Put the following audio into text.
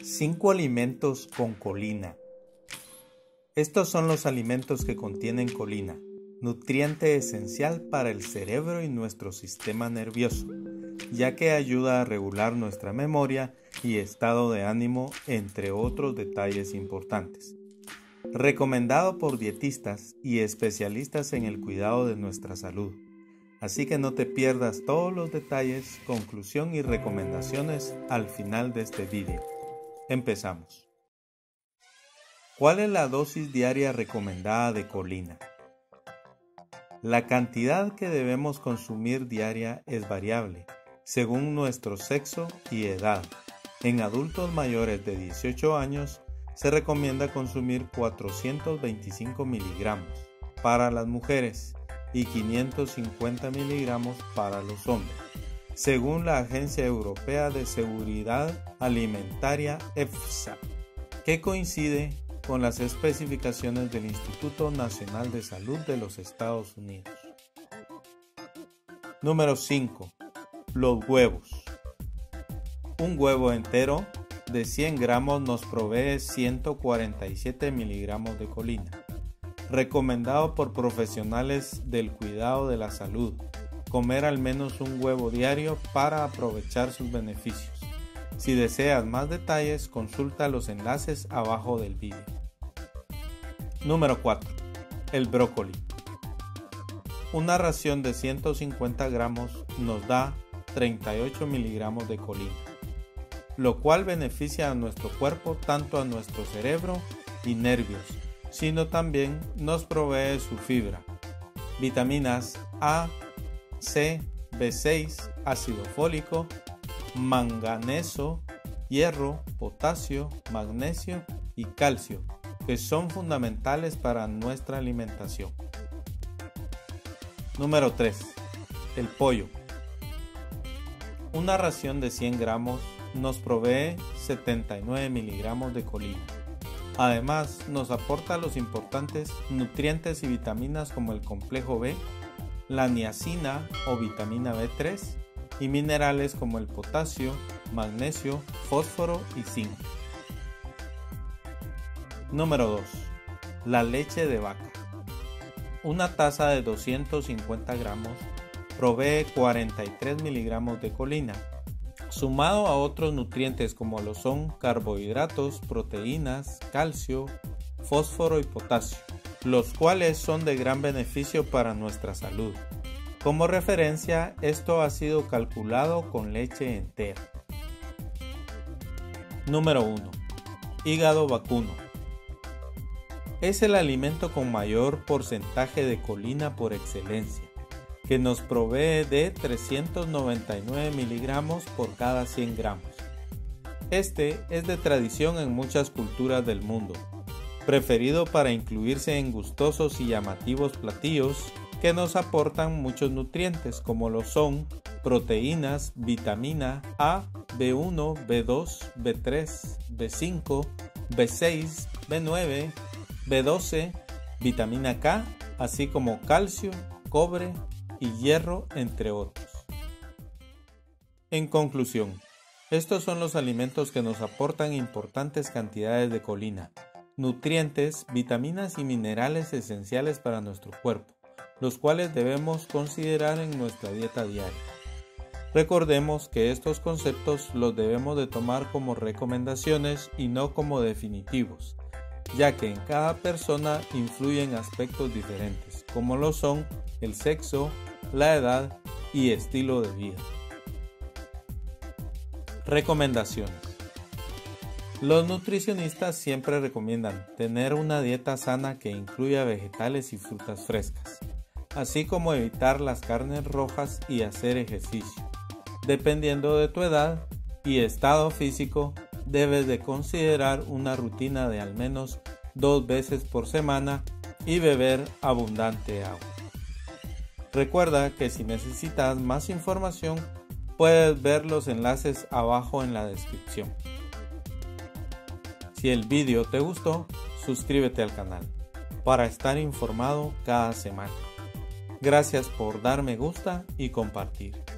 5 alimentos con colina. Estos son los alimentos que contienen colina, nutriente esencial para el cerebro y nuestro sistema nervioso, ya que ayuda a regular nuestra memoria y estado de ánimo, entre otros detalles importantes. Recomendado por dietistas y especialistas en el cuidado de nuestra salud. Así que no te pierdas todos los detalles, conclusión y recomendaciones al final de este vídeo. Empezamos. ¿Cuál es la dosis diaria recomendada de colina? La cantidad que debemos consumir diaria es variable, según nuestro sexo y edad. En adultos mayores de 18 años, se recomienda consumir 425 miligramos para las mujeres y 550 miligramos para los hombres, según la Agencia Europea de Seguridad Alimentaria EFSA, que coincide con las especificaciones del Instituto Nacional de Salud de los Estados Unidos. Número 5. Los huevos. Un huevo entero de 100 gramos nos provee 147 miligramos de colina, recomendado por profesionales del cuidado de la salud. Comer al menos un huevo diario para aprovechar sus beneficios. Si deseas más detalles, consulta los enlaces abajo del vídeo. Número 4. El brócoli. Una ración de 150 gramos nos da 38 miligramos de colina, lo cual beneficia a nuestro cuerpo, tanto a nuestro cerebro y nervios, sino también nos provee su fibra, vitaminas A, C, B6, ácido fólico, manganeso, hierro, potasio, magnesio y calcio, que son fundamentales para nuestra alimentación. Número 3. El pollo. Una ración de 100 gramos nos provee 79 miligramos de colina. Además, nos aporta los importantes nutrientes y vitaminas como el complejo B, la niacina o vitamina B3 y minerales como el potasio, magnesio, fósforo y zinc. Número 2. La leche de vaca. Una taza de 250 gramos provee 43 miligramos de colina, sumado a otros nutrientes como lo son carbohidratos, proteínas, calcio, fósforo y potasio, los cuales son de gran beneficio para nuestra salud. Como referencia, esto ha sido calculado con leche entera. Número 1. Hígado vacuno. Es el alimento con mayor porcentaje de colina por excelencia, que nos provee de 399 miligramos por cada 100 gramos. Este es de tradición en muchas culturas del mundo, preferido para incluirse en gustosos y llamativos platillos que nos aportan muchos nutrientes como lo son proteínas, vitamina A, B1, B2, B3, B5, B6, B9, B12, vitamina K, así como calcio, cobre y hierro, entre otros. En conclusión, estos son los alimentos que nos aportan importantes cantidades de colina, nutrientes, vitaminas y minerales esenciales para nuestro cuerpo, los cuales debemos considerar en nuestra dieta diaria. Recordemos que estos conceptos los debemos de tomar como recomendaciones y no como definitivos, ya que en cada persona influyen aspectos diferentes, como lo son el sexo, la edad y estilo de vida. Recomendaciones. Los nutricionistas siempre recomiendan tener una dieta sana que incluya vegetales y frutas frescas, así como evitar las carnes rojas y hacer ejercicio. Dependiendo de tu edad y estado físico, debes de considerar una rutina de al menos 2 veces por semana y beber abundante agua. Recuerda que si necesitas más información, puedes ver los enlaces abajo en la descripción. Si el vídeo te gustó, suscríbete al canal para estar informado cada semana. Gracias por dar me gusta y compartir.